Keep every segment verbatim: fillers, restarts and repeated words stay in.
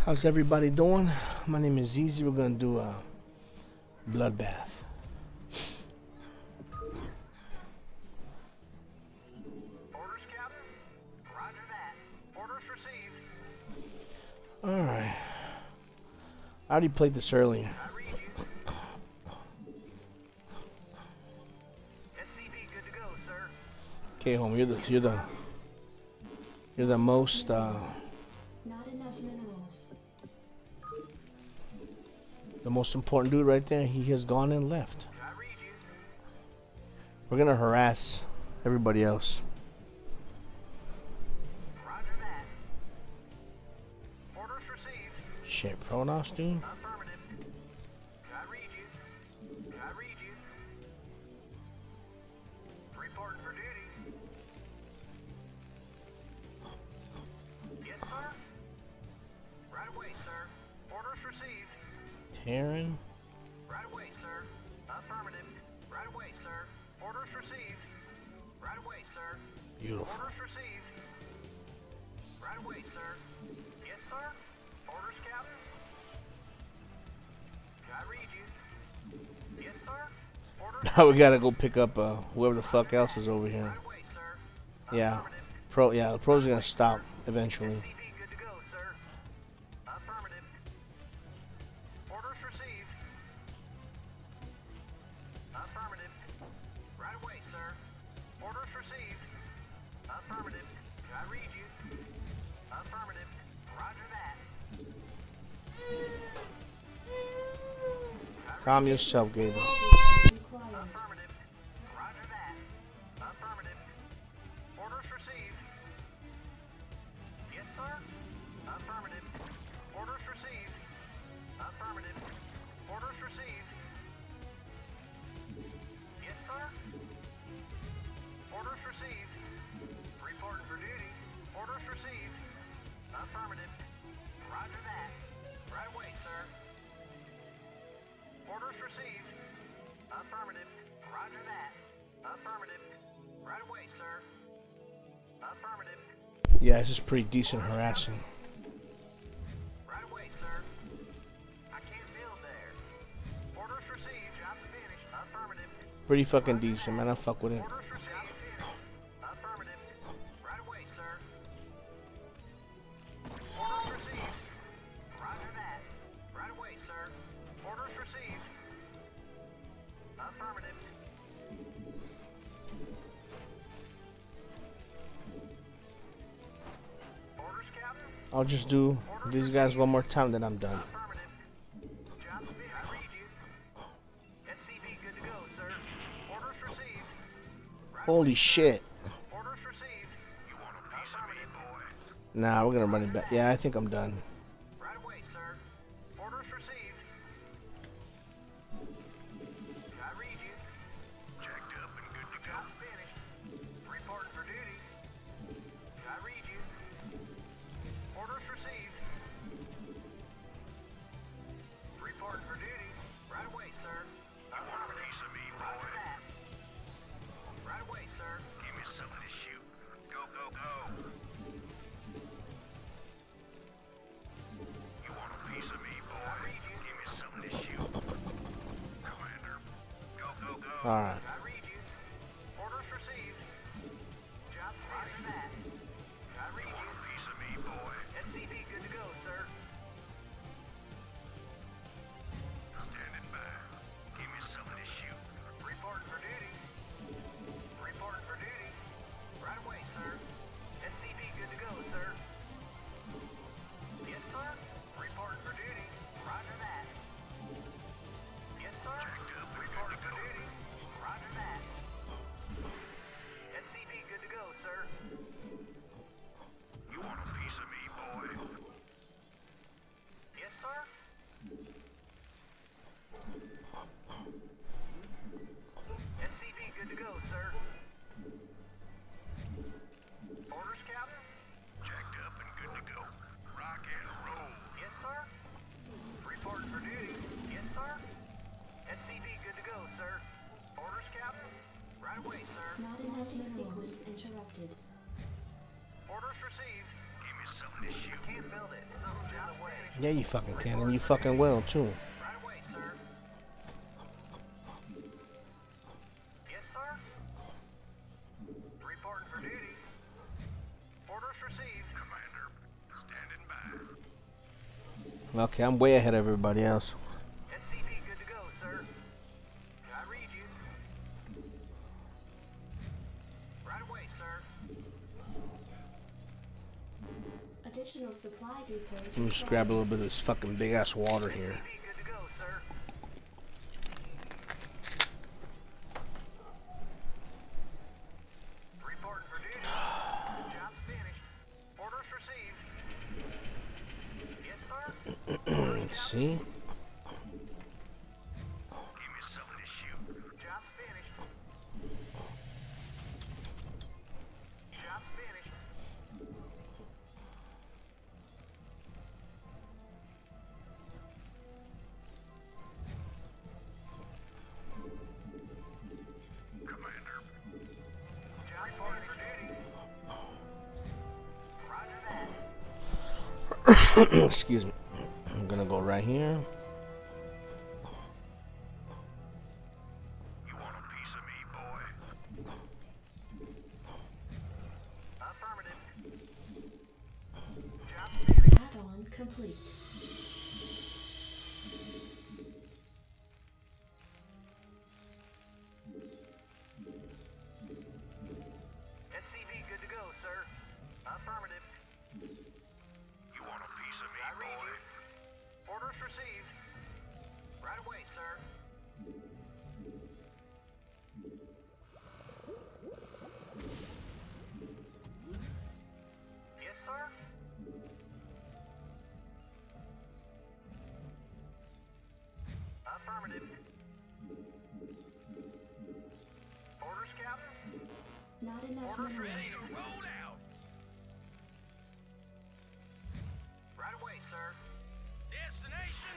How's everybody doing? My name is ZeeZee. We're gonna do a bloodbath. Orders, Captain. Roger that. Orders received. Alright. I already played this earlier. I read you. S C V good to go, sir. Okay, home, you're the you're the you're the most uh Not enough minerals. the most important dude right there. He has gone and left. I read you. We're gonna harass everybody else. Roger that. Orders received. Shit, Pronos, dude. Affirmative. I read you. I read you. Reporting for duty. Yes, sir. Right away, sir. Orders received. Terran. Right away, sir. Affirmative. Right away, sir. Orders received. Right away, sir. Beautiful. Orders received. Right away, sir. Yes, sir. Orders, Captain. I read you. Yes, sir. Orders. Now we gotta go pick up uh whoever the fuck else is over here. Right away, sir. Yeah. Affirmative. Pro yeah, the pros are gonna stop eventually. S C V good to go, sir. Affirmative. Orders received. Affirmative. Right away, sir. Orders received. Affirmative. I read you. Affirmative. Roger that. Calm yourself, Gabriel. Required. Affirmative. Roger that. Affirmative. Orders received. Yes, sir. Affirmative. Orders received. Affirmative. Orders received. Yes, sir. Orders received. Reporting for duty. Orders received. Affirmative. Roger that. Right away, sir. Orders received. Affirmative. Roger that. Affirmative. Right away, sir. Affirmative. Yeah, this is pretty decent harassing. Right away, sir. I can't build there. Orders received. Job finished. Affirmative. Pretty fucking decent, man. I fuck with it. Orders received. Affirmative. Right away, sir. Orders received. Roger that. Right away, sir. Orders received. Affirmative. Orders, Captain. I'll just do these guys one more time, then I'm done. Affirmative. Job fit. I read you. S C V good to go, sir. Orders received. Right Holy away, shit. orders received. You want a piece of me, boy? Nah, we're gonna run it back. Yeah, I think I'm done. Right away, sir. Orders received. I read you. Checked up and good to go. Job finished. Reporting for duty. I read you. Orders received. Reporting for duty. Right away, sir. I want a piece of me, boy. Roger that. Right away, sir. Give me some of this shoot. Go, go, go. You want a piece of me, boy? I read you. Give me some of this shoot. Commander. Go, go, go. Alright. I read you. Orders received. Job roger that. I read you. Want a piece of me, boy? S C V good to go, sir. Standing by. Give me some of this shoot. Reporting for duty. Reporting for duty. Right away, sir. S C V good to go, sir. Yes, sir. Reporting for duty. Roger that. Yes, sir. Reporting for duty. Roger Can't build it. Something's in the way. Yeah, you fucking can, and you fucking will too. Right away, sir. Yes, sir. Reporting for duty. Orders received. Commander, standing by. Okay, I'm way ahead of everybody else. S C V good to go, sir. I read you. Right away, sir. Additional supply depots Let me just grab a little bit of this fucking big ass water here. S C V good to go, sir. Reporting for duty. Job's finished. Orders received. Yes, sir. Let's see. Give me something to shoot. Job's finished. Job's finished. Commander. Job reporting for duty. Roger that. Excuse me. I'm gonna go right here. You want a piece of me, boy? Affirmative. Job finished. add-on complete. S C V good to go, sir. Affirmative. You want a piece of me, boy? Orders received. Right away, sir. Yes, sir. Affirmative. Orders, Captain? Not enough Orders ready minerals. to roll out. Right away, sir. Destination.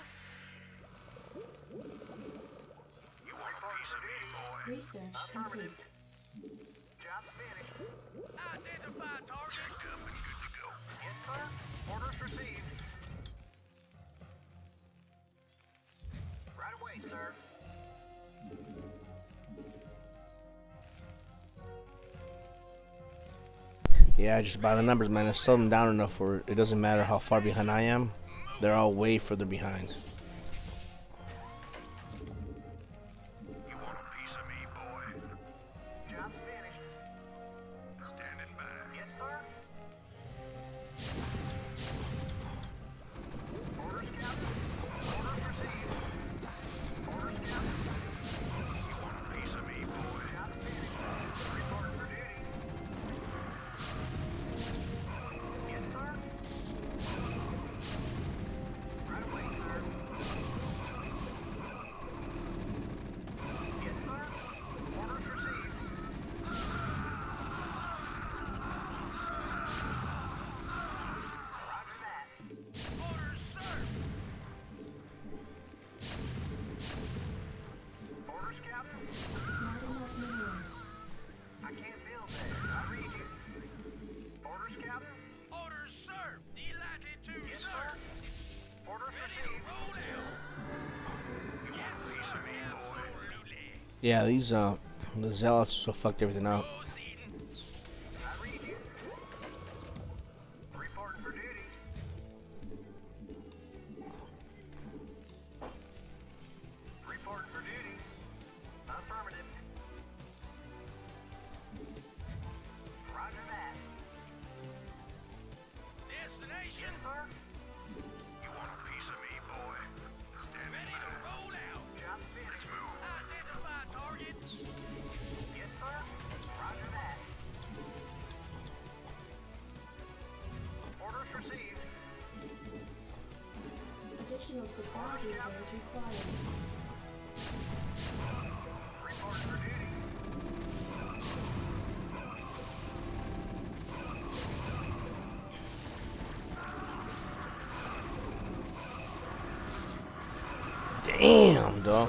You want a piece of me, boy? Research complete. Job finished. Identify target. Checked up and good to go. Yes, sir. Orders received. Right away, sir. Yeah, just by the numbers, man. I slowed them down enough where it doesn't matter how far behind I am. They're all way further behind. You want a piece of me, boy? Job finished. Standing by. Yes, sir. Orders, Captain. Orders received. Orders, Captain. You want a piece of me, boy? Job finished. Reporting for duty. Yes, sir. Right away, sir. Yes, sir. Orders received. Roger that. Orders, sir. Orders, Captain. Not enough minerals. I can't build that. I read you. Orders, Captain. Orders, sir. Delighted to, yes, sir. Orders received. Roll out. You want a piece of me, boy? Yeah, these uh, the zealots so fucked everything out. I read you. Reporting for duty. Reporting for duty. Affirmative. Roger that. Destination, sir. You want a piece of me, boy? Stand ready to roll out. Job finished. Let's move. Identify target. Yes, sir. Roger that. Orders received. Additional supply depots required. Report for duty. Damn, dog.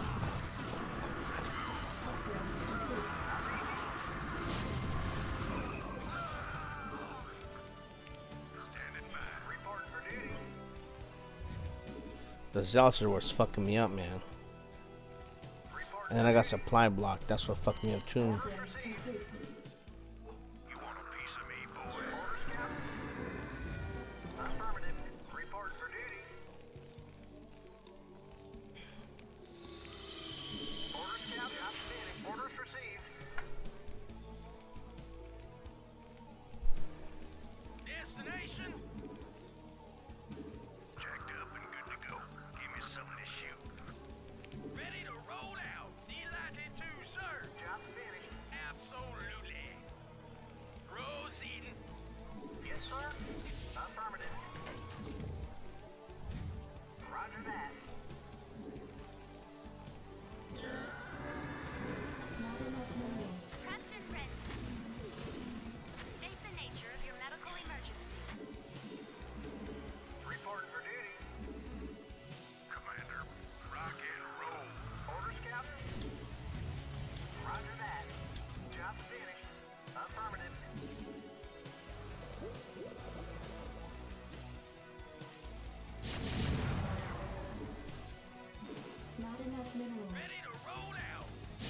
Standing by. The zealots are what's fucking me up, man. And then I got supply block. That's what fucked me up too. Upgrade complete. You want a piece of me, boy? Orders, Captain? Affirmative. Report for duty. Orders, Captain. Outstanding. Orders received. Destination. Jacked up and good to go. Give me something to shoot. Ready to roll out. Delighted to, sir. Job finished. Absolutely. Proceeding. Yes, sir. Affirmative. Roger that. Not enough minerals. Prepped and ready. State the nature of your medical emergency. Report for duty. Commander, rock and roll. Orders, Captain? Roger that. Job finished. Affirmative. Not enough minerals. Ready to roll out.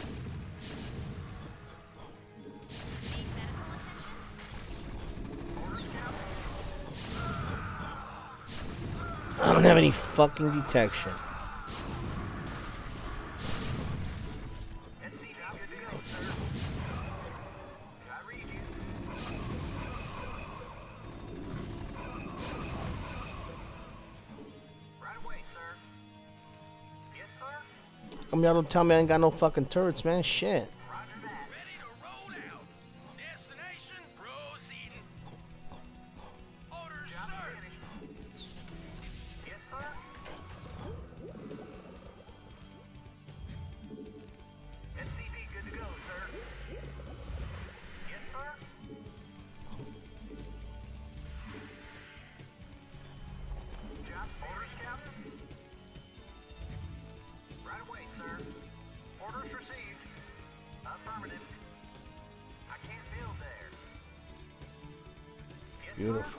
Need medical attention? Orders, Captain? I don't have any fucking detection. Let's see how good to go, sir. I read you. Right away, sir. Yes, sir. How come y'all don't tell me I ain't got no fucking turrets, man? Shit. Roger that. Ready to roll out. Destination proceeding. Orders, sir. Yes, sir. S C V good to go, sir. Yes, sir. Job orders, Captain. Right away, sir. Orders received. Affirmative. I can't build there. Yes, sir. Beautiful.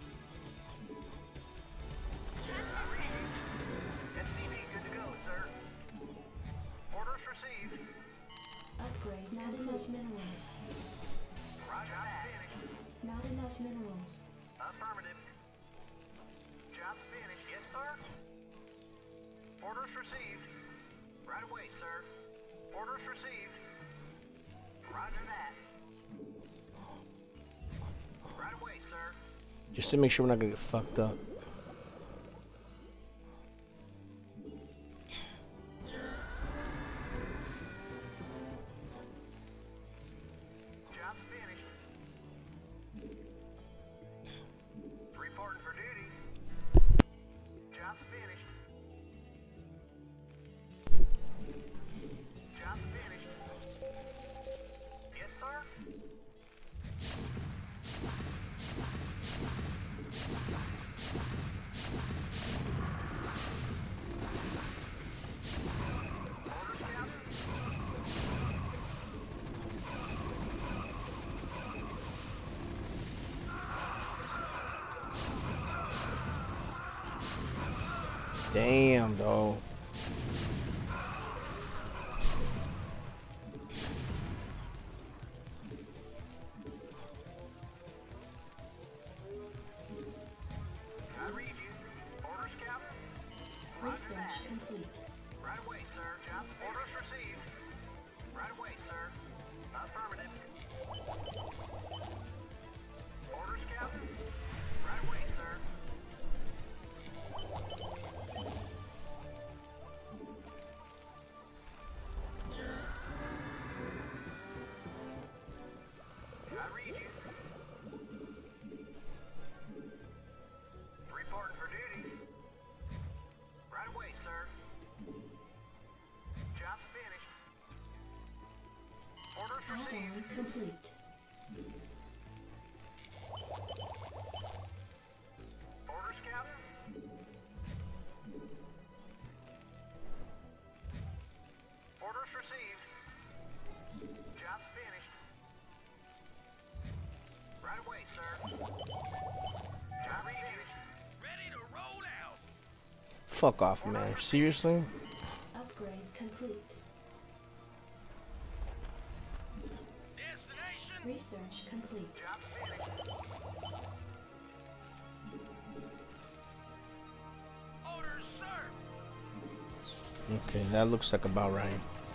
S C V good to go, sir. Orders received. Upgrade. Not enough minerals. Roger that. Not enough minerals. Affirmative. Job finished. Yes, sir. Orders received. Right away, sir. Orders received. Roger that. Right away, sir. Just to make sure we're not gonna get fucked up. Job finished. Reporting for duty. Job finished. Job finished. Yes, sir. Orders, Captain? Damn, though. I read you. Orders, Captain? Research complete. Right away, sir. Job orders received. Right away, sir. Affirmative. Orders, Captain? Right away, sir. I read you. Reporting for duty. Right away, sir. Fuck off, man. Seriously? Upgrade complete. Destination. Research complete. Job finished. Orders served. Okay, that looks like about right.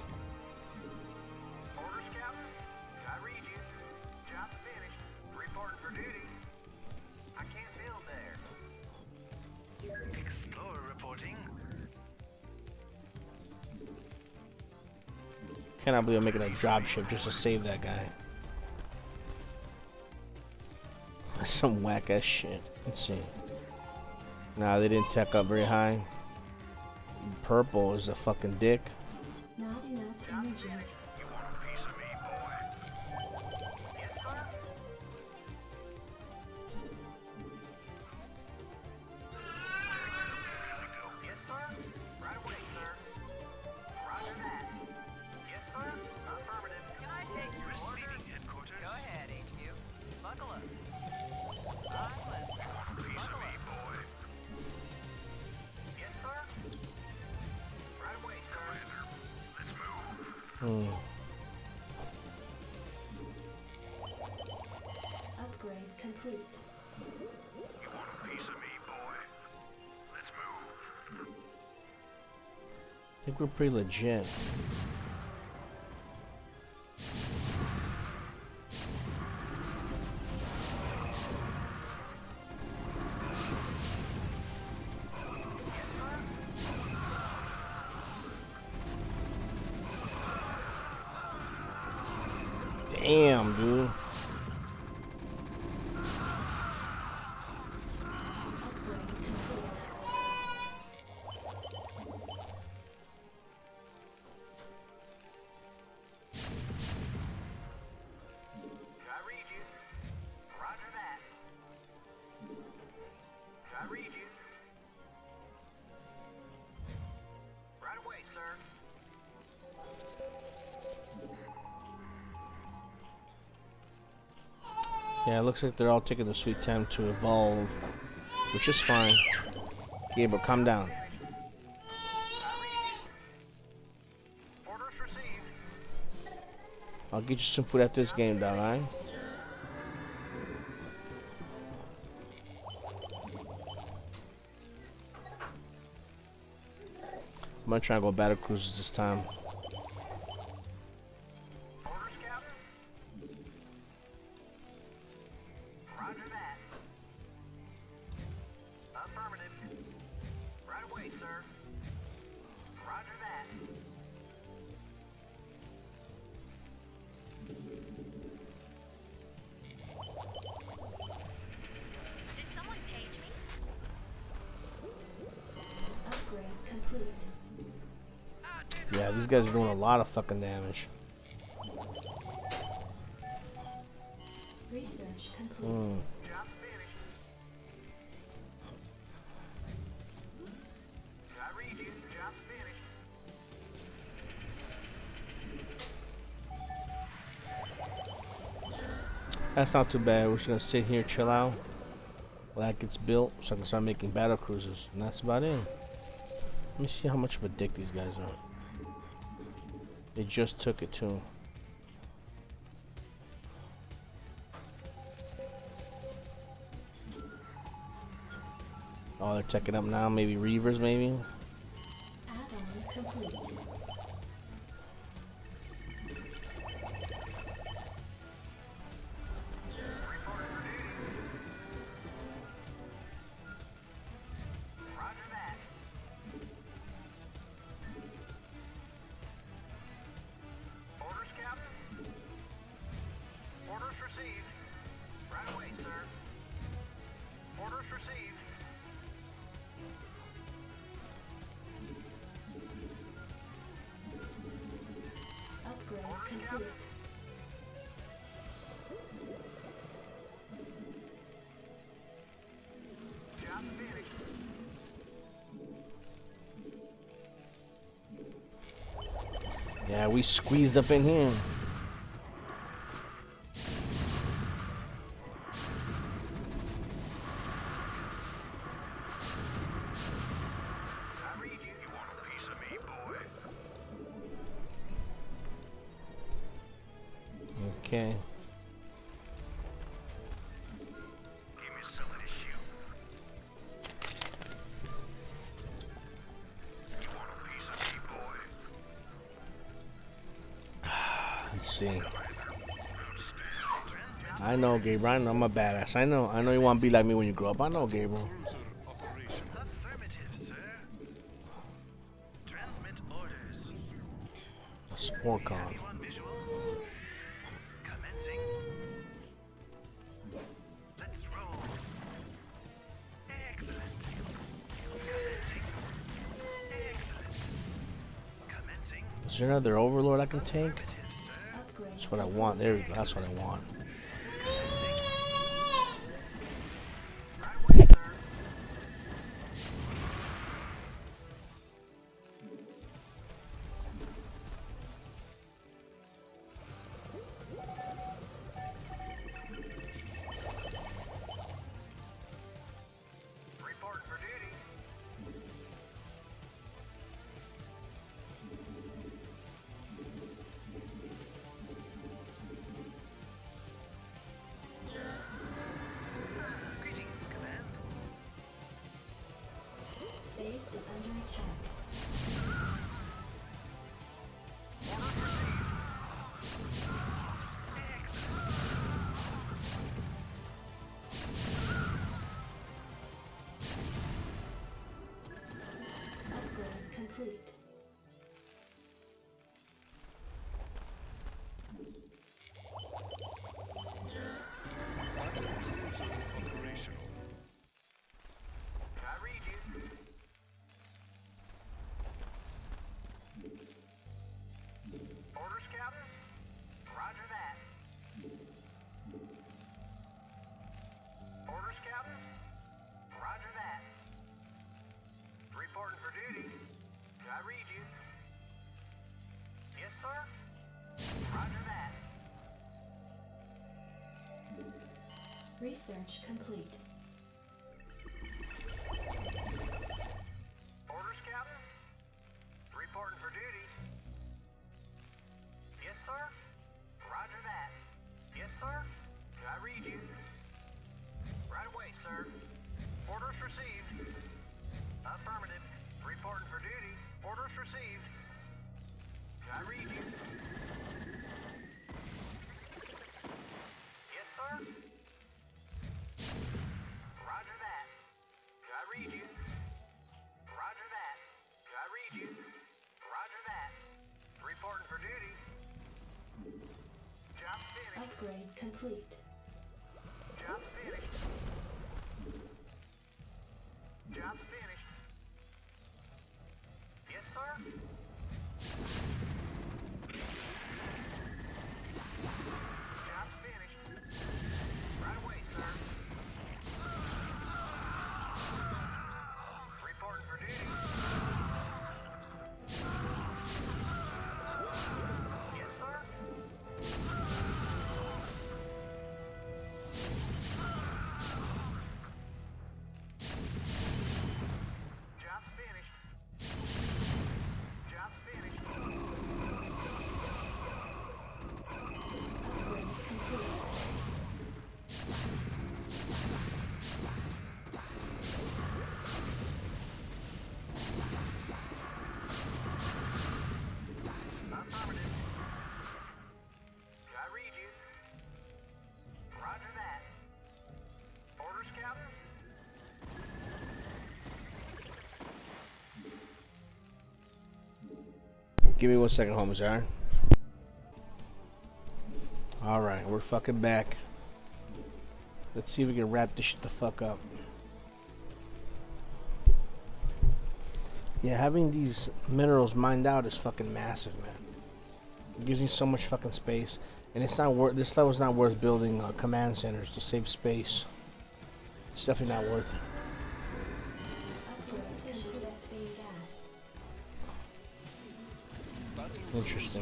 Order scout. I read you. Job finished. Reporting for duty. I can't build there. Explorer reporting. Cannot believe I'm making a drop ship just to save that guy. That's some whack ass shit. Let's see. Nah, they didn't tech up very high. Purple is a fucking dick. Not enough energy. You want a piece of me, boy? Yes, sir. Yes, sir. Right away, sir. Roger that. Yes, sir. Affirmative. Can I take your receiving headquarters? Go ahead, H Q. Buckle up. I'm listening. You want a piece of me, boy? Yes, sir. Right away, sir. Commander, let's move. Hmm. Upgrade complete. You want a piece of me, boy? Let's move. I think we're pretty legit. Damn, dude. Upgrade complete. I read you. Roger that. I read you. Right away, sir. Yeah, it looks like they're all taking the sweet time to evolve, which is fine. Gabriel, calm down. Orders received. I'll get you some food after this game, dog, alright? I'm gonna try and go battle cruises this time. Order scout. Roger that. Affirmative. Right away, sir. Roger that. Did someone page me? Upgrade complete. Yeah, these guys are doing a lot of fucking damage. Research complete. Hmm. Job finished. I read you. Job finished. That's not too bad. We're just gonna sit here, chill out, while that gets built, so I can start making battle cruisers, and that's about it. Let me see how much of a dick these guys are. They just took it too. Oh, they're teching up now. Maybe Reavers, maybe. Add-on complete. Roger that. Order scout. Orders received. Right away, sir. Orders received. Upgrade complete. Job finished. Yeah, we squeezed up in here. Okay. Give me some of this shoe. You want a piece of me, boy? Let's see. I know, Gabriel. I know I'm a badass. I know. I know you want to be like me when you grow up. I know, Gabriel. Affirmative, sir. Transmit orders. A sport con. Anyone visual? Commencing. Let's roll. Excellent. Commencing. Excellent. Commencing. Is there another overlord I can take? Affirmative, sir. Upgrade. That's what I want. There we go. That's what I want. Right away, sir. Reporting for duty. Greetings, Command. Base is under attack. Orders received. Excellent. Upgrade complete. I read you. Orders, Captain? Roger that. Orders, Captain? Roger that. Reporting for duty. I read you. Yes, sir? Roger that. Research complete. Orders, Captain? Reporting for duty. Yes, sir? Roger that. Yes, sir? I read you. Right away, sir. Orders received. Affirmative. Reporting for duty. Orders received. I read you. Yes, sir? Roger that. I read you. Roger that. I read you. Roger that. Reporting for duty. Job finished. Upgrade complete. Job finished. Job finished. Yes, sir? Job finished. Right away, sir. Reporting for duty. Yes, sir? Job finished. Job finished. Upgrade complete. Affirmative. I read you. Roger that. Orders, Captain? Give me one second, homies, alright? Alright, we're fucking back. Let's see if we can wrap this shit the fuck up. Yeah, having these minerals mined out is fucking massive, man. It gives me so much fucking space. And it's not worth, this level's not worth building uh, command centers to save space. It's definitely not worth it. Insufficient phosphine gas. Interesting.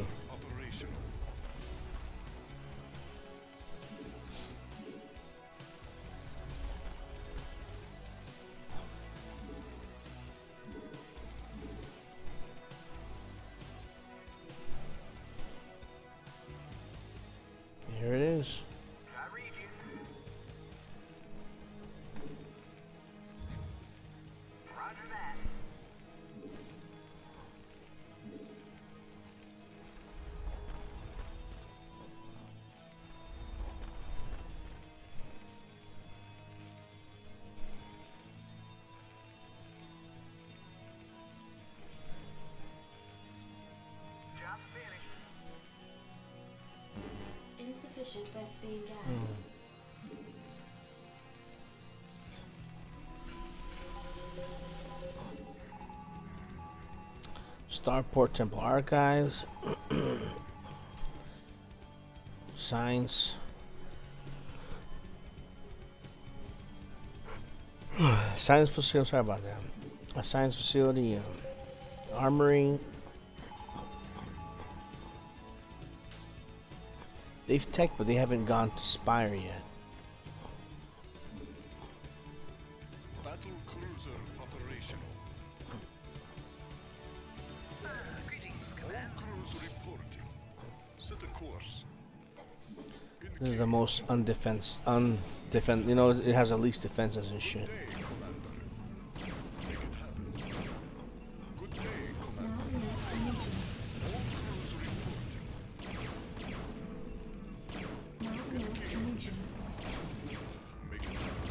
Insufficient phosphine gas. Starport Temple Archives. Science. Science facility. Sorry about that. A science facility. Um, armory. They've tech, but they haven't gone to Spire yet. Battle cruiser operational. Uh, greetings, All Command. crews reporting. Set a course. This is the most undefense, undefend. You know, it has the least defenses and shit. Good day, Commander. Make it happen. Good day, Commander. All crews reporting. Make it happen.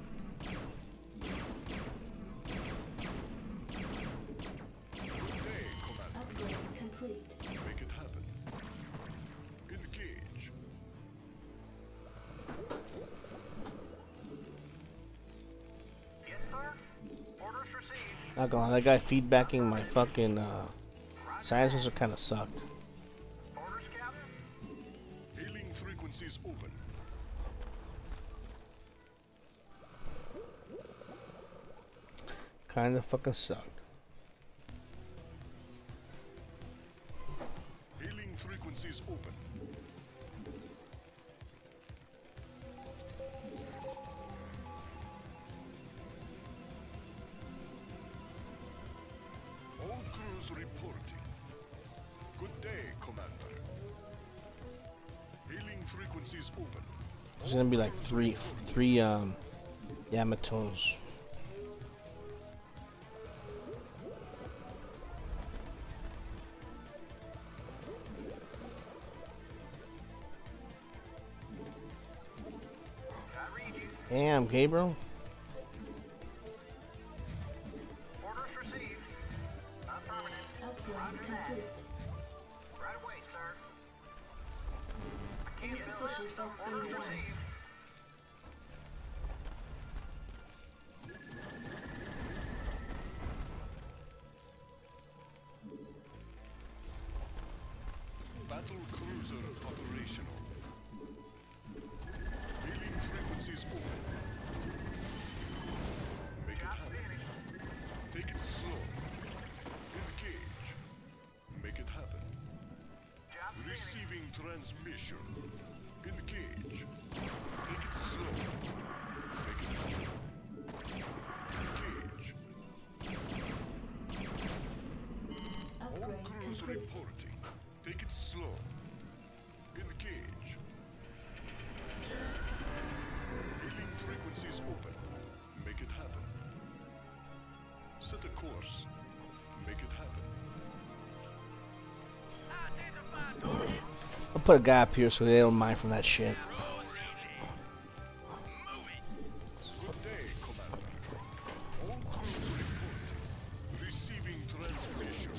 Good day, Commander. Upgrade complete. Make it happen. Engage. Yes, sir. Orders received. Not gonna lie, that guy feedbacking my fucking uh, sciences are kind of sucked. Orders, Captain. Hailing frequencies open. Kind of fucking sucked. Hailing frequencies open. All crews reporting. Good day, Commander. Hailing frequencies open. There's gonna be like three, three um, Yamatos. I read you. Damn, Gabriel. Orders received. Affirmative. Upgrade complete. Right away, sir. Insufficient phosphine gas. Battle cruiser operational. Hailing frequencies open. Make it happen. Take it slow. Engage. Make it happen. Job finished. Receiving transmission. Engage. Take it slow. Make it happen. Engage. All Upgrade crews complete. reporting. Take it slow. Engage. Hailing frequencies open. Make it happen. Set a course. Make it happen. Identify target. I'll put a guy up here so they don't mind from that shit. Proceed. Move it. Good day, Commander. All crews reporting. Receiving transmission.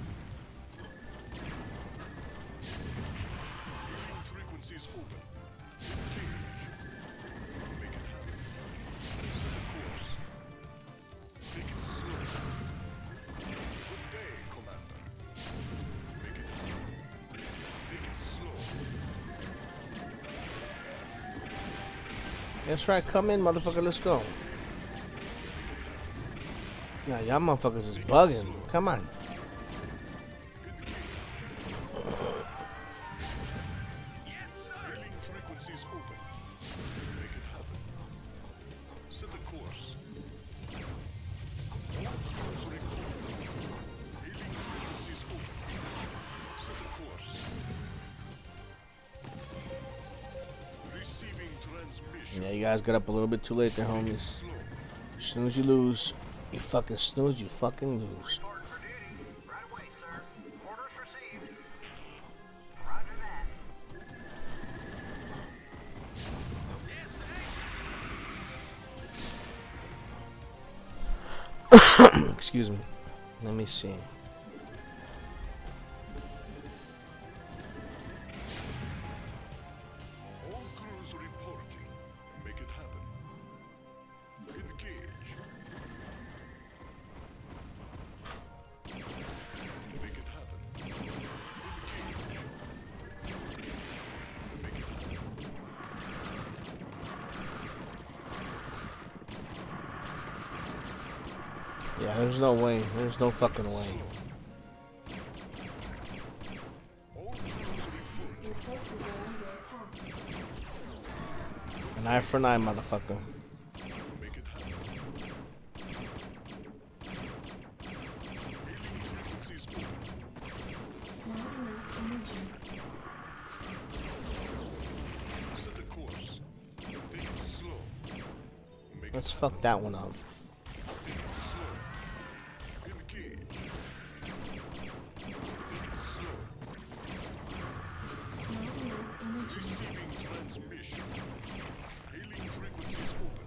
Hailing frequencies open. Engage. Make it happen. Set a course. Take it slow. Good day, Commander. Make it happen. Take it slow. That's right, come in, motherfucker, let's go. Nah, y'all motherfuckers is bugging. Come on. Hailing frequencies open. Make it happen. Set a course. All crews reporting. Hailing frequencies open. Set a course. Receiving transmission. Yeah, you guys got up a little bit too late there, homies. Slow. As soon as you lose, you fucking snooze, you fucking lose. Report for duty. Right away, sir. Orders received. Roger that. Excuse me. Let me see. Yeah, there's no way. There's no fucking way. All crews report. Your forces are under attack. An eye for an eye, motherfucker. Make it happen. Hailing frequencies open. Not enough energy. Set a course. Take it slow. Make Let's it fuck that one up. Take it slow. Engage. Take it slow. Not enough energy. Receiving transmission. Hailing frequencies open.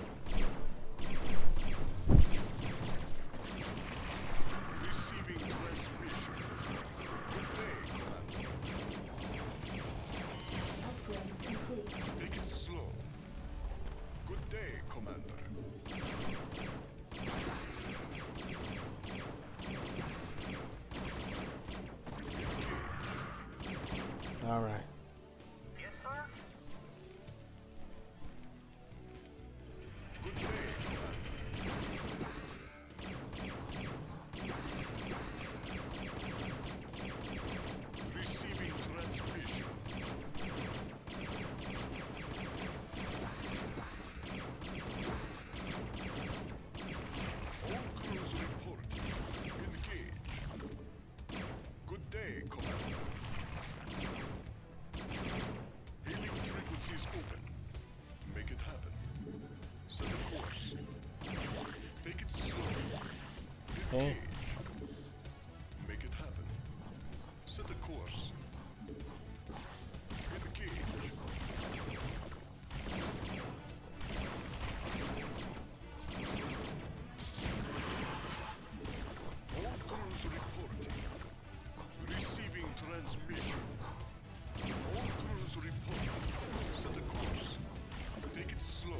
Receiving transmission. Good day, Commander. Upgrade complete. Take it slow. Good day, Commander. All right. Yes, sir. Good day, Commander. Receiving transmission. All crews reporting. Engage. Good day, Commander. Hailing frequencies open. Make it happen. Set a course. Take it slow. Okay. Engage. Make it happen. Set a course. Engage. All crews reporting. Receiving transmission. All crews reporting. Set a course. Take it slow.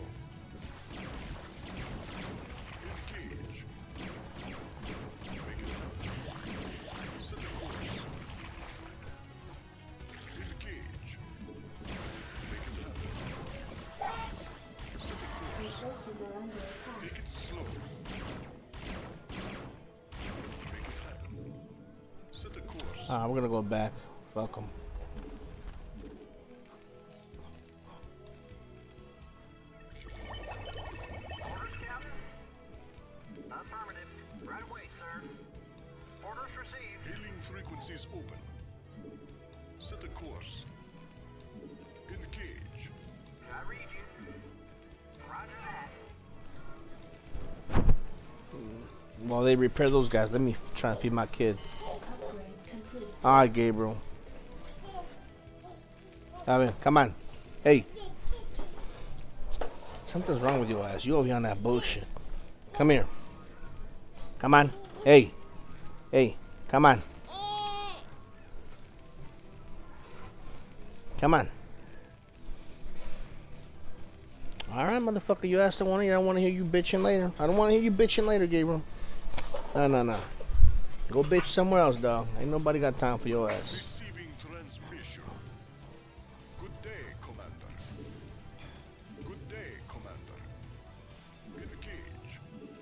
Engage. Make it happen. Set a course. Engage. Make it happen. Set a Your course. forces are under attack. Take it slow. Make it happen. Set a course. Ah, we're gonna go back. Fuck 'em. Orders, Captain? Affirmative. Right away, sir. Orders received. Hailing frequencies open. Set a course. Engage. I read you. Roger that. While they repair those guys, let me try and feed my kid. Upgrade complete. Alright, Gabriel. Come in, come on. Hey. Something's wrong with your ass. You over here on that bullshit. Come here. Come on. Hey. Hey. Come on. Come on. Alright, motherfucker. You asked to want to. I don't want to hear you bitching later. I don't want to hear you bitching later, Gabriel. No, no, no. Go bitch somewhere else, dog. Ain't nobody got time for your ass. Receiving transmission. Good day, Commander. Good day, Commander. Engage.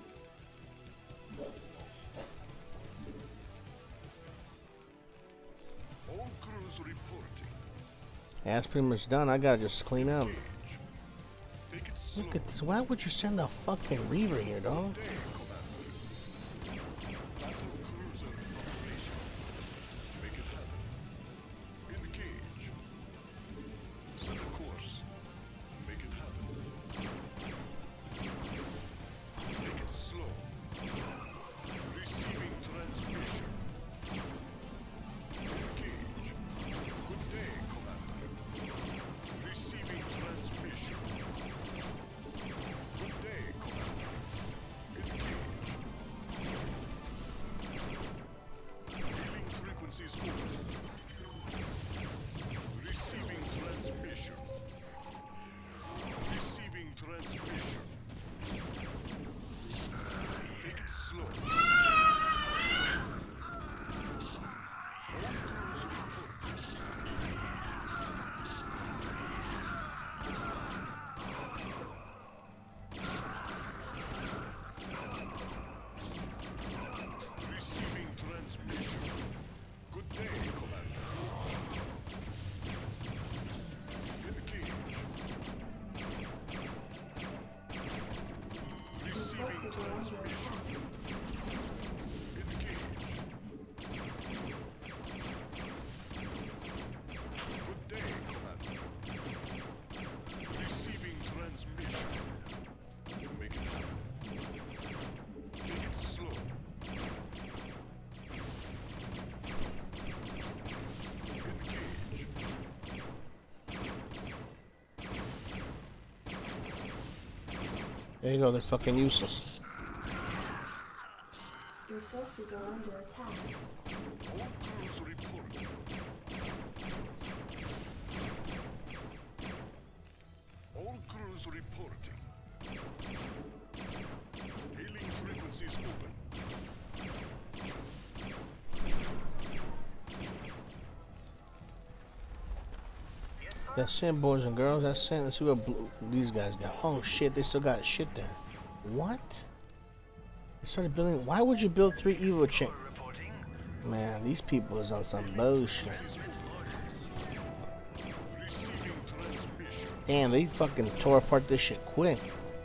All crews reporting. Yeah, that's pretty much done. I gotta just clean up. Engage. Take it slow. Look at this. Why would you send a fucking Reaver here, dog? Good day, Commander. Battle cruiser operation. Make it happen. Engage. Set a course. Make it happen. Take it slow. Receiving transmission. Engage. Good day, Commander. Receiving transmission. Good day, Commander. Engage. under attack. Engage. Good day, Commander. Receiving transmission. Make it happen. Take it slow. Engage. There you go, they're fucking useless. Your forces are under attack. All crews report. All crews reporting. Hailing frequencies open. That's it, boys and girls. That's it. Let's see what blue, these guys got. Oh shit, they still got shit there. What? They started building. Why would you build three evil chick? Reporting. Man, these people is on some bullshit. Receiving transmission. Damn, they fucking tore apart this shit quick.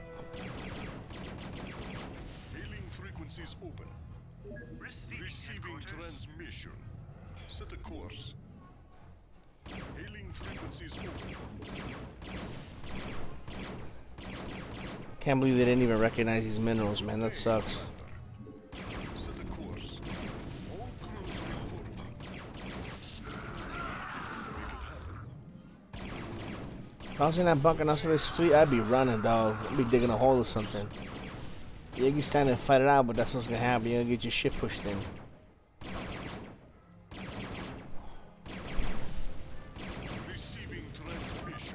Hailing frequencies open. Receiving Receiving headquarters. transmission. Set a course. Hailing frequencies open. Can't believe they didn't even recognize these minerals, man. That sucks. Set a course. All crews reporting. Make it happen. If I was in that bunker next to this fleet, I'd be running, dog. I'd be digging a hole or something. Yeah, you can stand and fight it out, but that's what's gonna happen. You're gonna get your shit pushed in. Receiving transmission.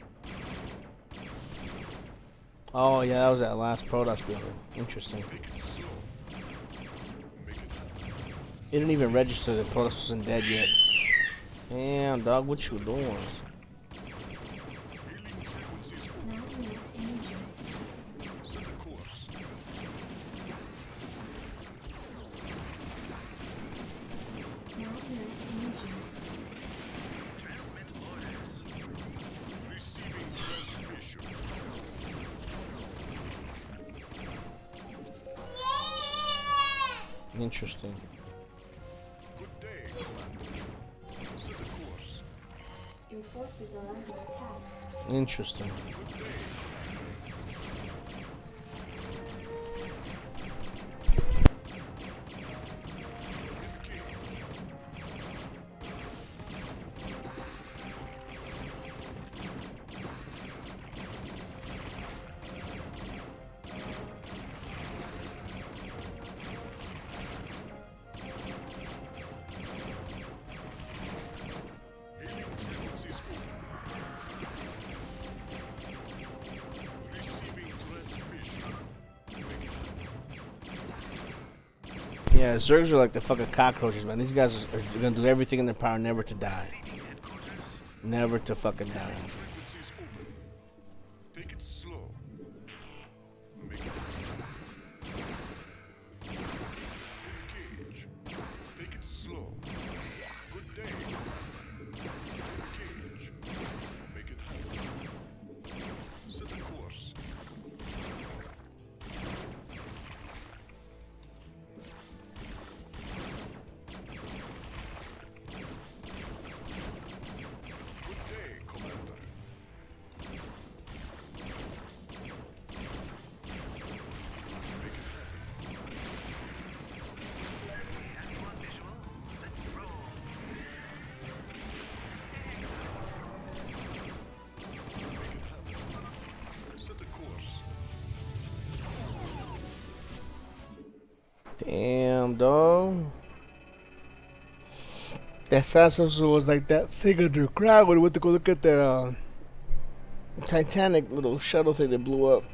Oh yeah, that was that last Protoss building. Interesting. Take it slow. Make it happen. It didn't even register that Protoss wasn't dead yet. Damn, dog, what you doing? Hailing frequencies open. Now we have energy. Set a course. Now we have energy. Transmit orders. Receiving transmission. Interesting. Good day, Commander. Set a course. Your forces are under attack. Interesting. Good day. Engage. Hailing frequencies open. Receiving transmission. Make it happen. Yeah, Zergs are like the fucking cockroaches, man. These guys are, are gonna do everything in their power never to die. Receiving headquarters. Never to fucking die. Frequencies open. Take it slow. Make it happen. Engage. Take it slow. Good day. Engage. Make it happen. Set a course. Good day, Commander. Make it happen. Anyone visual? Let's roll. Make it happen. Set a course. Damn, dog. That Sassos was like that thing under the crowd when we went to go look at that uh, Titanic little shuttle thing that blew up.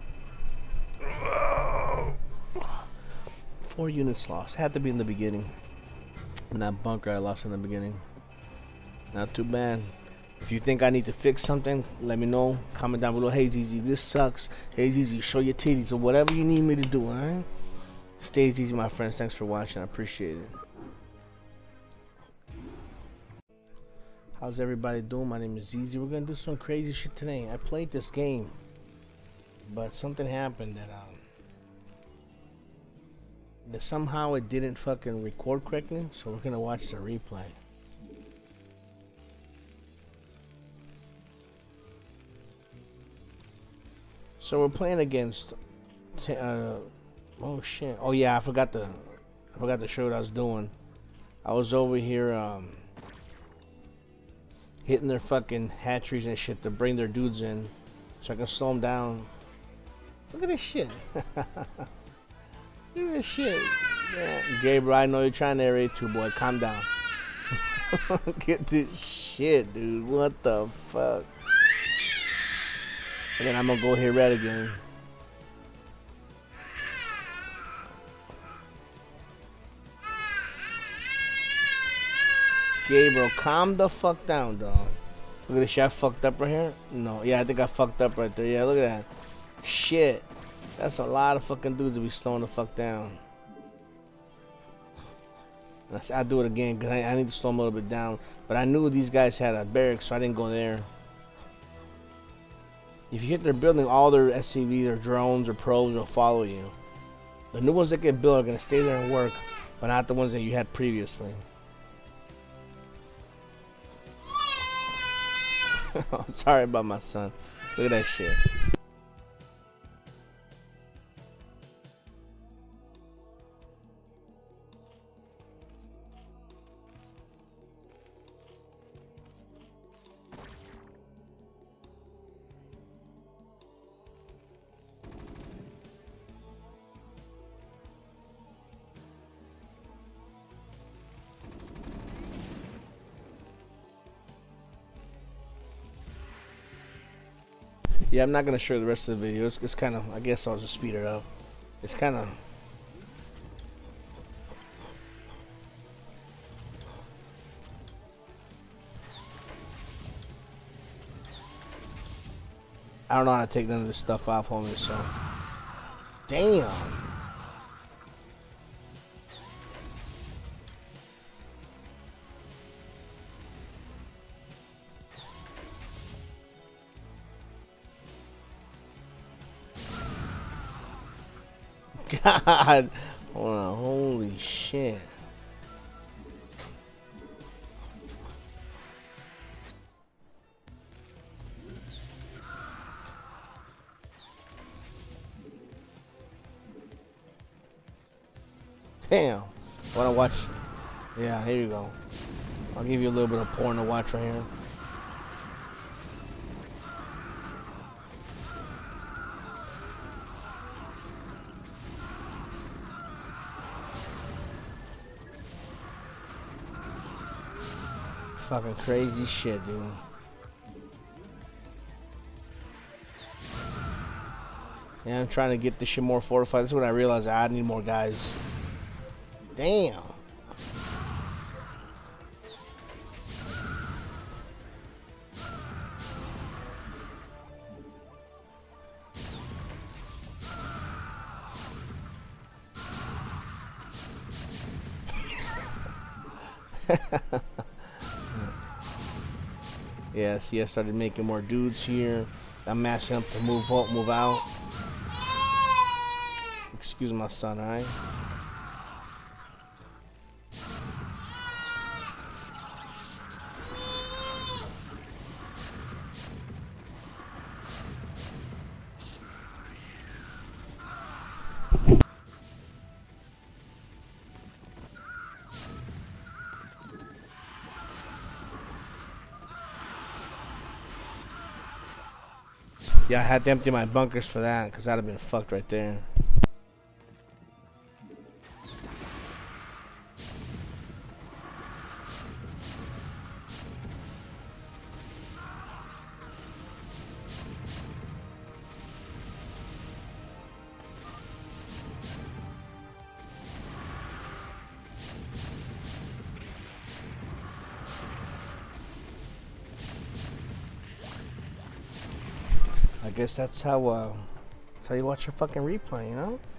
Four units lost. Had to be in the beginning. In that bunker I lost in the beginning. Not too bad. If you think I need to fix something, let me know. Comment down below. Hey ZeeZee, this sucks. Hey ZeeZee, show your titties or whatever you need me to do, alright? Stay easy, my friends. Thanks for watching. I appreciate it. How's everybody doing? My name is ZeeZee. We're gonna do some crazy shit today. I played this game, but something happened that um that somehow it didn't fucking record correctly, so we're gonna watch the replay. So we're playing against. Uh, oh shit! Oh yeah, I forgot to. I forgot to show what I was doing. I was over here um, hitting their fucking hatcheries and shit to bring their dudes in, so I can slow them down. Look at this shit. Look at this shit. Yeah. Gabriel, I know you're trying to narrate too, boy. Calm down. Get this shit, dude. What the fuck? And then I'm gonna go hit red again. Gabriel, calm the fuck down, dog. Look at this shit. I fucked up right here? No. Yeah, I think I fucked up right there. Yeah, look at that. Shit. That's a lot of fucking dudes to be slowing the fuck down. I'll do it again because I, I need to slow them a little bit down. But I knew these guys had a barracks, so I didn't go there. If you hit their building, all their S C Vs or drones or probes will follow you. The new ones that get built are going to stay there and work, but not the ones that you had previously. Sorry about my son. Look at that shit. Yeah, I'm not gonna show the rest of the video. It's, it's kind of, I guess I'll just speed it up. It's kind of. I don't know how to take none of this stuff off, homie, so. Damn. God, hold on, holy shit. Damn, wanna watch? Yeah, here you go. I'll give you a little bit of porn to watch right here. Fucking crazy shit, dude. Yeah, I'm trying to get this shit more fortified. This is when I realized I need more guys. Damn. Yeah, see, I started making more dudes here. I'm mashing up to move out, move out. Excuse my son, alright? Yeah, I had to empty my bunkers for that, because I'd have been fucked right there. I guess that's how uh, that's how you watch your fucking replay, you know?